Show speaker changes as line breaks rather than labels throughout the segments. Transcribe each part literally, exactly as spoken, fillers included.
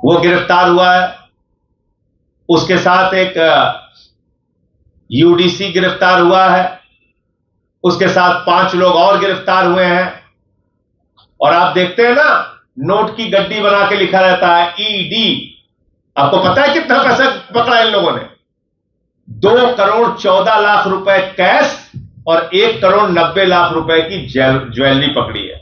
वो गिरफ्तार हुआ है। उसके साथ एक यूडीसी गिरफ्तार हुआ है। उसके साथ पांच लोग और गिरफ्तार हुए हैं। और आप देखते हैं ना, नोट की गड्डी बना के लिखा रहता है ईडी। आपको पता है कितना पैसा पकड़ा इन लोगों ने? दो करोड़ चौदह लाख रुपए कैश और एक करोड़ नब्बे लाख रुपए की ज्वेलरी पकड़ी है।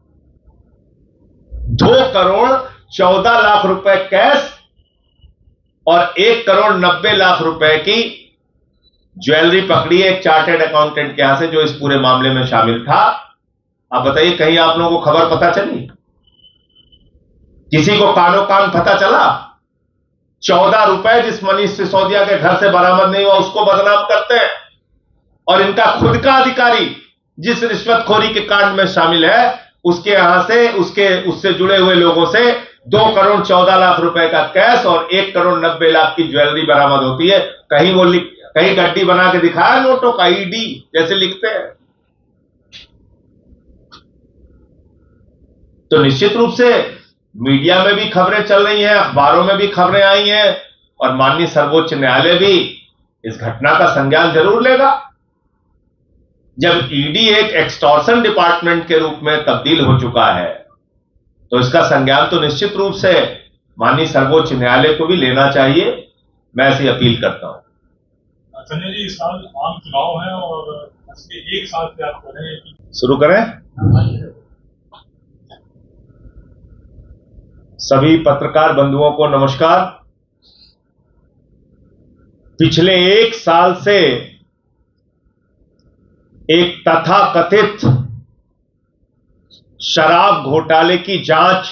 दो करोड़ चौदह लाख रुपए कैश और एक करोड़ नब्बे लाख रुपए की ज्वेलरी पकड़ी है एक चार्टर्ड अकाउंटेंट के यहां से, जो इस पूरे मामले में शामिल था। आप बताइए, कहीं आप लोगों को खबर पता चली? किसी को कानो कान पता चला? चौदह रुपए जिस मनीष सिसोदिया के घर से बरामद नहीं हुआ, उसको बदनाम करते हैं। और इनका खुद का अधिकारी जिस रिश्वतखोरी के कांड में शामिल है, उसके यहां से, उसके उससे जुड़े हुए लोगों से दो करोड़ चौदह लाख रुपए का कैश और एक करोड़ नब्बे लाख की ज्वेलरी बरामद होती है। कहीं वो लिख कहीं गड्डी बना के दिखाया नोटों का, ईडी जैसे लिखते हैं। तो निश्चित रूप से मीडिया में भी खबरें चल रही हैं, अखबारों में भी खबरें आई हैं, और माननीय सर्वोच्च न्यायालय भी इस घटना का संज्ञान जरूर लेगा। जब ईडी एक एक्सटॉर्शन डिपार्टमेंट के रूप में तब्दील हो चुका है, तो इसका संज्ञान तो निश्चित रूप से माननीय सर्वोच्च न्यायालय को भी लेना चाहिए। मैं ऐसी अपील करता हूं।
संजय जी, इस साल आम चुनाव है और इसके एक साल से आप करें
शुरू करें। सभी पत्रकार बंधुओं को नमस्कार। पिछले एक साल से एक तथाकथित शराब घोटाले की जांच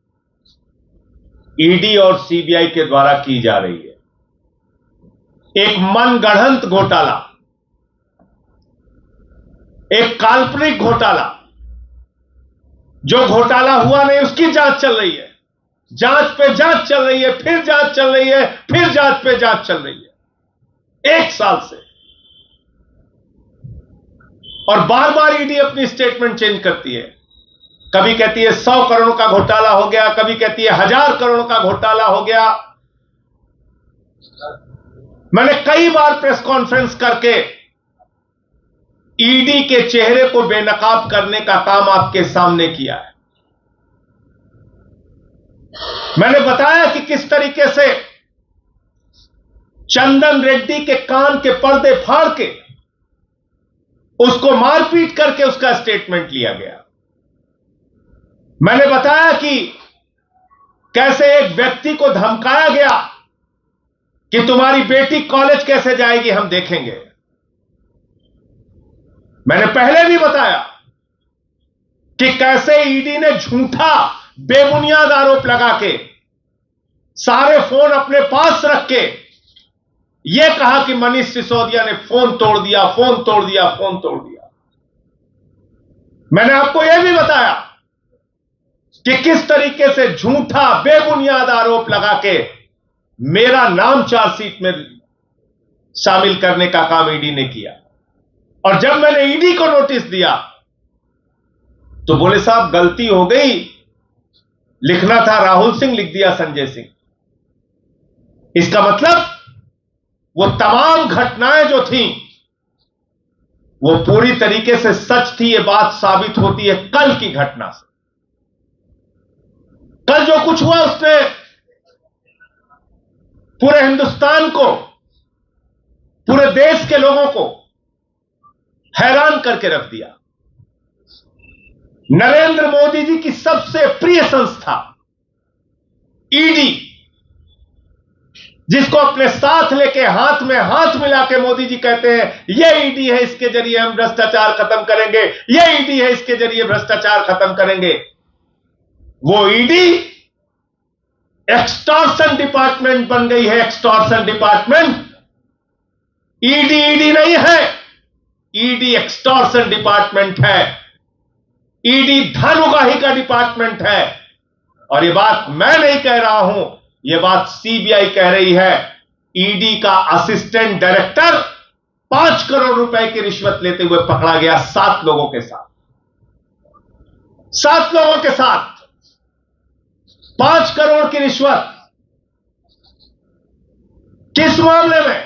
ईडी और सीबीआई के द्वारा की जा रही है। एक मनगढ़ंत घोटाला, एक काल्पनिक घोटाला, जो घोटाला हुआ नहीं उसकी जांच चल रही है। जांच पे जांच चल रही है, फिर जांच चल रही है, फिर जांच पे जांच चल रही है एक साल से। और बार बार ईडी अपनी स्टेटमेंट चेंज करती है। कभी कहती है सौ करोड़ का घोटाला हो गया, कभी कहती है हजार करोड़ का घोटाला हो गया। मैंने कई बार प्रेस कॉन्फ्रेंस करके ईडी के चेहरे को बेनकाब करने का काम आपके सामने किया है। मैंने बताया कि किस तरीके से चंदन रेड्डी के कान के पर्दे फाड़ के उसको मारपीट करके उसका स्टेटमेंट लिया गया। मैंने बताया कि कैसे एक व्यक्ति को धमकाया गया कि तुम्हारी बेटी कॉलेज कैसे जाएगी, हम देखेंगे। मैंने पहले भी बताया कि कैसे ईडी ने झूठा बेबुनियाद आरोप लगा के, सारे फोन अपने पास रख के यह कहा कि मनीष सिसोदिया ने फोन तोड़ दिया, फोन तोड़ दिया, फोन तोड़ दिया। मैंने आपको यह भी बताया कि किस तरीके से झूठा बेबुनियाद आरोप लगा के मेरा नाम चार्जशीट में शामिल करने का काम ईडी ने किया। और जब मैंने ईडी को नोटिस दिया तो बोले साहब गलती हो गई, लिखना था राहुल सिंह, लिख दिया संजय सिंह। इसका मतलब वो तमाम घटनाएं जो थीं वो पूरी तरीके से सच थी। ये बात साबित होती है कल की घटना से। कल जो कुछ हुआ उसने पूरे हिंदुस्तान को, पूरे देश के लोगों को हैरान करके रख दिया। नरेंद्र मोदी जी की सबसे प्रिय संस्था ईडी, जिसको अपने साथ लेके हाथ में हाथ मिला के मोदी जी कहते हैं यह ईडी है, इसके जरिए हम भ्रष्टाचार खत्म करेंगे, यह ईडी है, इसके जरिए भ्रष्टाचार खत्म करेंगे। वो ईडी एक्सटॉर्शन डिपार्टमेंट बन गई है। Extortion department. ईडी ईडी नहीं है, ईडी एक्सटॉर्शन डिपार्टमेंट है। ईडी धन उगाही का डिपार्टमेंट है। और यह बात मैं नहीं कह रहा हूं, यह बात सीबीआई कह रही है। ईडी का असिस्टेंट डायरेक्टर पांच करोड़ रुपए की रिश्वत लेते हुए पकड़ा गया, सात लोगों के साथ। सात लोगों के साथ पांच करोड़ की रिश्वत किस मामले में?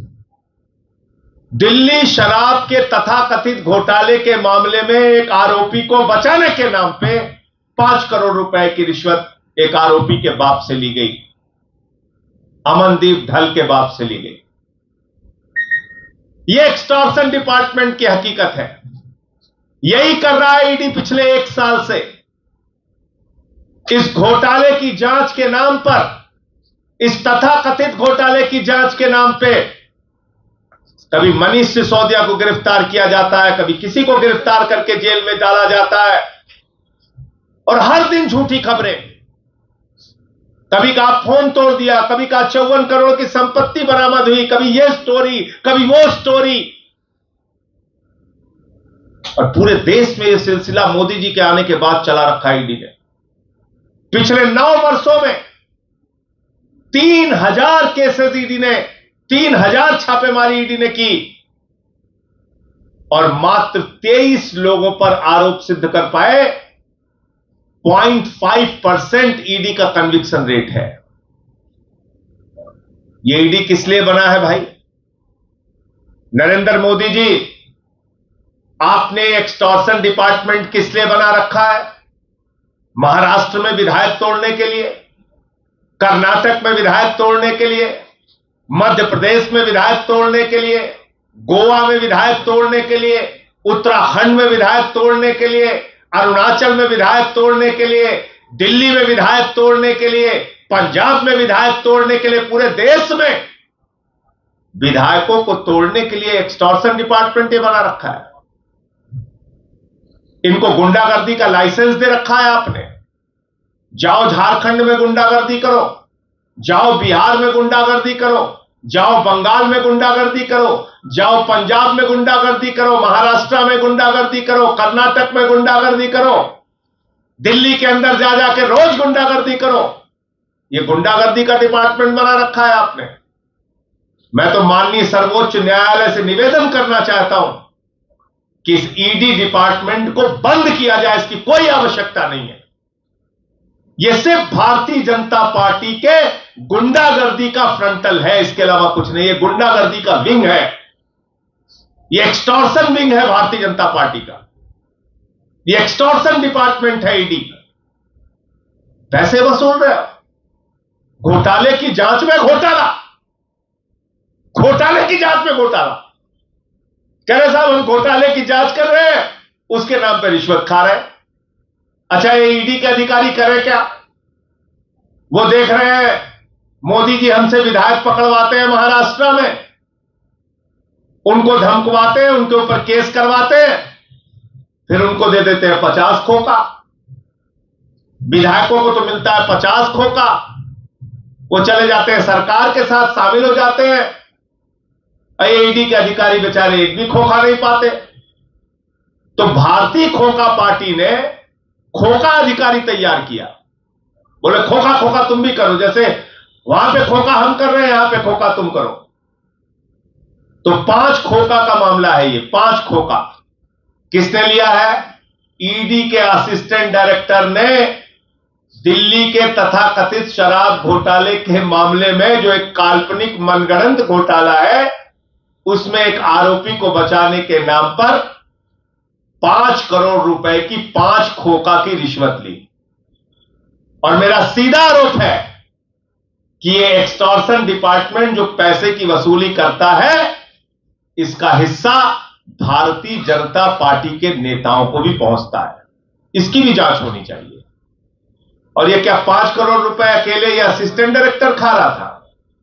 दिल्ली शराब के तथाकथित घोटाले के मामले में एक आरोपी को बचाने के नाम पे पांच करोड़ रुपए की रिश्वत एक आरोपी के बाप से ली गई, अमनदीप ढल के बाप से ली गई। यह एक्सटॉर्शन डिपार्टमेंट की हकीकत है। यही कर रहा है ईडी पिछले एक साल से। इस घोटाले की जांच के नाम पर, इस तथाकथित घोटाले की जांच के नाम पे कभी मनीष सिसोदिया को गिरफ्तार किया जाता है, कभी किसी को गिरफ्तार करके जेल में डाला जाता है, और हर दिन झूठी खबरें। कभी कहा फोन तोड़ दिया, कभी कहा चौवन करोड़ की संपत्ति बरामद हुई, कभी यह स्टोरी, कभी वो स्टोरी। और पूरे देश में यह सिलसिला मोदी जी के आने के बाद चला रखा है ईडी ने। पिछले नौ वर्षों में तीन हजार केसेस ईडी ने, तीन हजार छापेमारी ईडी ने की, और मात्र तेईस लोगों पर आरोप सिद्ध कर पाए। पॉइंट फाइव परसेंट ईडी का कन्विक्शन रेट है। यह ईडी किस लिए बना है भाई? नरेंद्र मोदी जी, आपने एक्सटॉर्शन डिपार्टमेंट किस लिए बना रखा है? महाराष्ट्र में विधायक तोड़ने के लिए, कर्नाटक में विधायक तोड़ने के लिए, मध्य प्रदेश में विधायक तोड़ने के लिए, गोवा में विधायक तोड़ने के लिए, उत्तराखंड में विधायक तोड़ने के लिए, अरुणाचल में विधायक तोड़ने के लिए, दिल्ली में विधायक तोड़ने के लिए, पंजाब में विधायक तोड़ने के लिए, पूरे देश में विधायकों को तोड़ने के लिए एक्सटॉर्शन डिपार्टमेंट ये बना रखा है। इनको गुंडागर्दी का लाइसेंस दे रखा है आपने। जाओ झारखंड में गुंडागर्दी करो, जाओ बिहार में गुंडागर्दी करो, जाओ बंगाल में गुंडागर्दी करो, जाओ पंजाब में गुंडागर्दी करो, महाराष्ट्र में गुंडागर्दी करो, कर्नाटक में गुंडागर्दी करो, दिल्ली के अंदर जा जाके रोज गुंडागर्दी करो। यह गुंडागर्दी का डिपार्टमेंट बना रखा है आपने। मैं तो माननीय सर्वोच्च न्यायालय से निवेदन करना चाहता हूं कि इस ईडी डिपार्टमेंट को बंद किया जाए। इसकी कोई आवश्यकता नहीं है। यह सिर्फ भारतीय जनता पार्टी के गुंडागर्दी का फ्रंटल है, इसके अलावा कुछ नहीं। यह गुंडागर्दी का विंग है, यह एक्सटॉर्शन विंग है भारतीय जनता पार्टी का। यह एक्सटॉर्शन डिपार्टमेंट है ईडी। पैसे वसूल रहे हो, घोटाले की जांच में घोटाला, घोटाले की जांच में घोटाला। कह रहे साहब हम घोटाले की जांच कर रहे हैं, उसके नाम पर रिश्वत खा रहे हैं। अच्छा, ये ईडी के अधिकारी कर रहे क्या? वो देख रहे हैं मोदी जी हमसे विधायक पकड़वाते हैं महाराष्ट्र में, उनको धमकवाते हैं, उनके ऊपर केस करवाते हैं, फिर उनको दे देते हैं पचास खोखा। विधायकों को तो मिलता है पचास खोखा, वो चले जाते हैं सरकार के साथ शामिल हो जाते हैं। ईडी के अधिकारी बेचारे एक भी खोखा नहीं पाते। तो भारतीय खोखा पार्टी ने खोखा अधिकारी तैयार किया। बोले खोखा खोखा तुम भी करो, जैसे वहां पे खोखा हम कर रहे हैं यहां पे खोखा तुम करो। तो पांच खोखा का मामला है ये, पांच खोखा किसने लिया है? ईडी के असिस्टेंट डायरेक्टर ने दिल्ली के तथाकथित शराब घोटाले के मामले में, जो एक काल्पनिक मनगढ़ंत घोटाला है, उसमें एक आरोपी को बचाने के नाम पर पांच करोड़ रुपए की पांच खोखा की रिश्वत ली। और मेरा सीधा आरोप है कि ये एक्सटॉर्शन डिपार्टमेंट जो पैसे की वसूली करता है, इसका हिस्सा भारतीय जनता पार्टी के नेताओं को भी पहुंचता है। इसकी भी जांच होनी चाहिए। और ये क्या पांच करोड़ रुपए अकेले ये असिस्टेंट डायरेक्टर खा रहा था?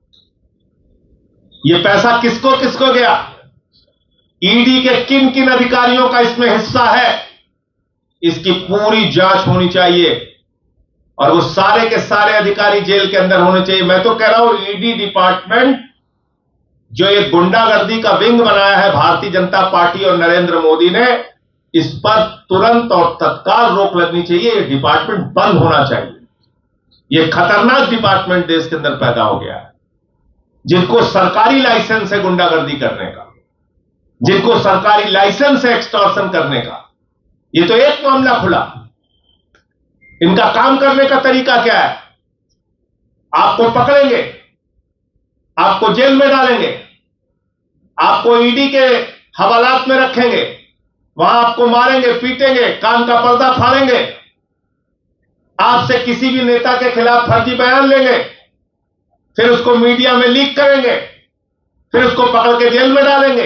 ये पैसा किसको किसको गया? ईडी के किन किन अधिकारियों का इसमें हिस्सा है? इसकी पूरी जांच होनी चाहिए और वो सारे के सारे अधिकारी जेल के अंदर होने चाहिए। मैं तो कह रहा हूं ईडी डिपार्टमेंट जो ये गुंडागर्दी का विंग बनाया है भारतीय जनता पार्टी और नरेंद्र मोदी ने, इस पर तुरंत और तत्काल रोक लगनी चाहिए। ये डिपार्टमेंट बंद होना चाहिए। ये खतरनाक डिपार्टमेंट देश के अंदर पैदा हो गया है, जिनको सरकारी लाइसेंस है गुंडागर्दी करने का, जिनको सरकारी लाइसेंस है एक्सटॉर्शन करने का। ये तो एक मामला खुला, इनका काम करने का तरीका क्या है? आपको पकड़ेंगे, आपको जेल में डालेंगे, आपको ईडी के हवालात में रखेंगे, वहां आपको मारेंगे, पीटेंगे, कान का पर्दा फाड़ेंगे, आपसे किसी भी नेता के खिलाफ फर्जी बयान लेंगे, फिर उसको मीडिया में लीक करेंगे, फिर उसको पकड़ के जेल में डालेंगे।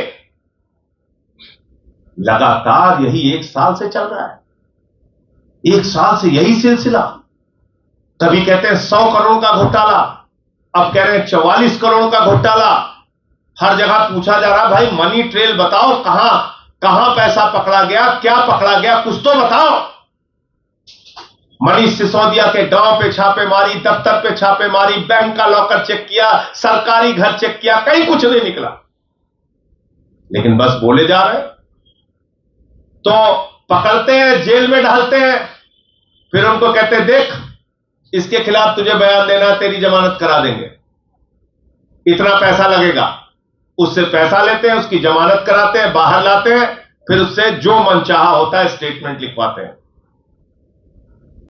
लगातार यही एक साल से चल रहा है, एक साल से यही सिलसिला। कभी कहते हैं सौ करोड़ का घोटाला, अब कह रहे हैं चौवालीस करोड़ का घोटाला। हर जगह पूछा जा रहा, भाई मनी ट्रेल बताओ, कहां कहां पैसा पकड़ा गया, क्या पकड़ा गया, कुछ तो बताओ। मनीष सिसोदिया के गांव पे छापेमारी, दफ्तर पे छापेमारी, बैंक का लॉकर चेक किया, सरकारी घर चेक किया, कहीं कुछ नहीं निकला, लेकिन बस बोले जा रहे हैं। तो पकड़ते हैं, जेल में डालते हैं, फिर उनको कहते हैं देख इसके खिलाफ तुझे बयान देना, तेरी जमानत करा देंगे, इतना पैसा लगेगा। उससे पैसा लेते हैं, उसकी जमानत कराते हैं, बाहर लाते हैं, फिर उससे जो मनचाहा होता है स्टेटमेंट लिखवाते हैं।